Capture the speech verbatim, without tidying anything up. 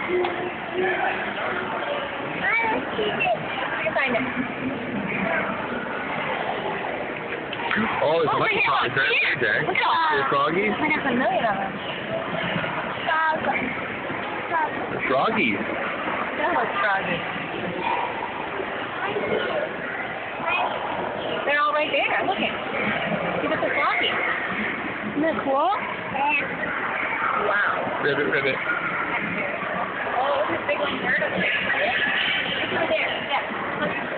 You find it. Oh, there's Oh, much right frog. here. Is there a Jack? Look Is there at froggies? I got a million of them. Frog. Frog. The froggies. That looks froggy. They're all right there. Look at. See, that's a froggy. Isn't that cool? Wow. Ribbit, ribbit. Oh, look at this big one bird over there. Look over there. Yeah. Look.